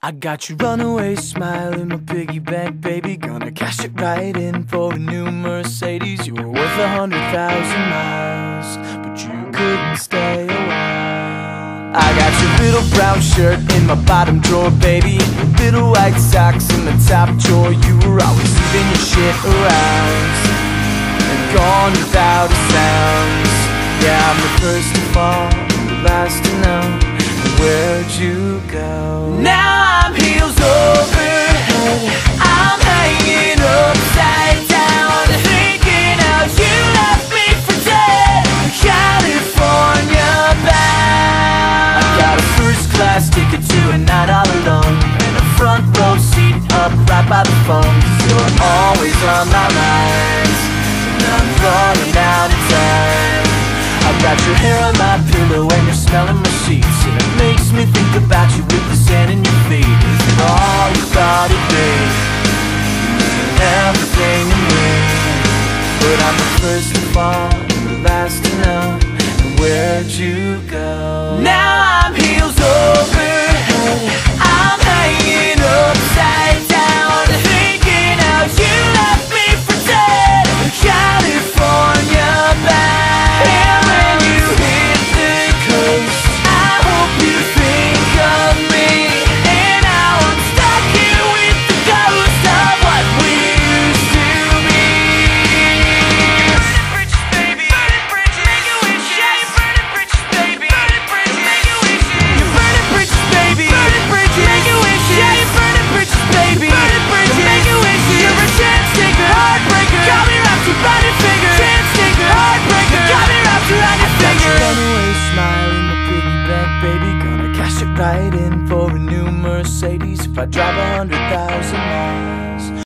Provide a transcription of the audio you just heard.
I got your runaway smile in my piggy bank, baby. Gonna cash it right in for a new Mercedes. You were worth 100,000 miles, but you couldn't stay a while. I got your little brown shirt in my bottom drawer, baby, and your little white socks in the top drawer. You were always leaving your shit around and gone without a sound. Yeah, I'm the first to fall, the last to know. Where'd you go? Now I'm heels over head, I'm hanging upside down, thinking how you left me for dead, California bound. I got a first class ticket to a night all alone, and a front row seat up right by the phone. 'Cause you're always on my mind, and I'm running out of time. I've got your hair on my pillow and you're smelling my sheets, and it makes me think about you with the sand in your feet. Is it all you thought it'd be? Everything to me. But I'm the first to fall and the last to know. And where'd you go? Now I'm heels over head, I'm hanging upside down, thinking how you left me for dead, California bound. Right in for a new Mercedes. If I drive 100,000